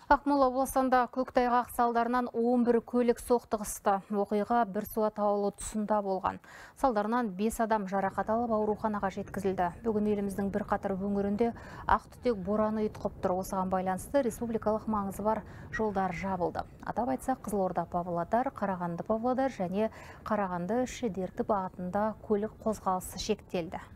Ақмола облысында көктайғақ салдарынан 11 көлік соқтығысты. Оқиға Бірсуат ауылы тұсында болған. Салдарынан 5 адам жарақат алып ауруханаға жеткізілді. Бүгін еліміздің бірқатар өңірінде ақтүтек бораны ұйтқып тұр. Осыған байланысты республикалық маңызы бар жолдар жабылды. Атап айтсақ, Қызылорда Павлодар, Қарағанды Павлодар және Қарағанды Шідерті бағытында көлік қозғалысы шектелді.